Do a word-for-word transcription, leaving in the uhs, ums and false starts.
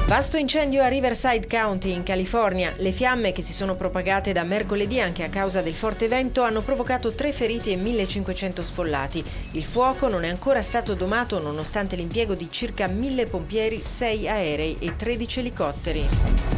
Vasto incendio a Riverside County in California. Le fiamme, che si sono propagate da mercoledì anche a causa del forte vento, hanno provocato tre feriti e millecinquecento sfollati. Il fuoco non è ancora stato domato nonostante l'impiego di circa mille pompieri, sei aerei e tredici elicotteri.